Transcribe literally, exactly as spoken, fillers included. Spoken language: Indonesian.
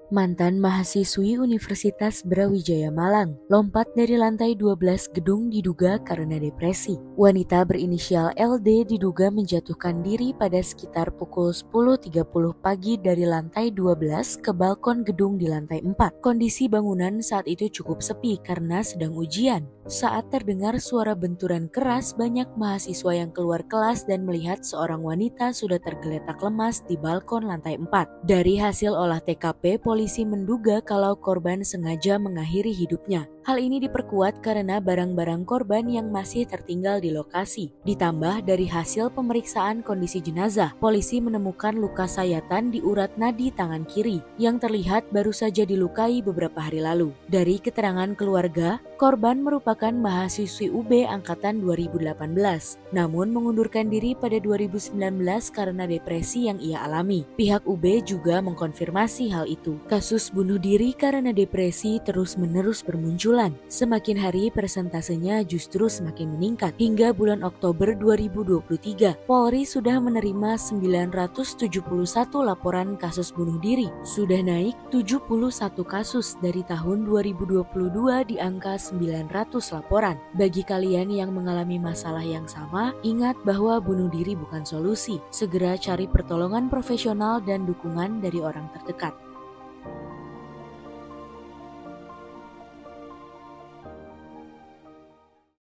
Mantan mahasiswi Universitas Brawijaya Malang lompat dari lantai dua belas gedung diduga karena depresi. Wanita berinisial L D diduga menjatuhkan diri pada sekitar pukul sepuluh tiga puluh pagi dari lantai dua belas ke balkon gedung di lantai empat. Kondisi bangunan saat itu cukup sepi karena sedang ujian. Saat terdengar suara benturan keras, banyak mahasiswa yang keluar kelas dan melihat seorang wanita sudah tergeletak lemas di balkon lantai empat. Dari hasil olah T K P, polisi menduga kalau korban sengaja mengakhiri hidupnya. Hal ini diperkuat karena barang-barang korban yang masih tertinggal di lokasi. Ditambah dari hasil pemeriksaan kondisi jenazah, polisi menemukan luka sayatan di urat nadi tangan kiri yang terlihat baru saja dilukai beberapa hari lalu. Dari keterangan keluarga, korban merupakan mahasiswi U B angkatan dua ribu delapan belas, namun mengundurkan diri pada dua ribu sembilan belas karena depresi yang ia alami. Pihak U B juga mengkonfirmasi hal itu. Kasus bunuh diri karena depresi terus-menerus bermunculan. Semakin hari persentasenya justru semakin meningkat. Hingga bulan Oktober dua ribu dua puluh tiga, Polri sudah menerima sembilan ratus tujuh puluh satu laporan kasus bunuh diri. Sudah naik tujuh puluh satu kasus dari tahun dua ribu dua puluh dua di angka sembilan ratus laporan. Bagi kalian yang mengalami masalah yang sama, ingat bahwa bunuh diri bukan solusi. Segera cari pertolongan profesional dan dukungan dari orang terdekat.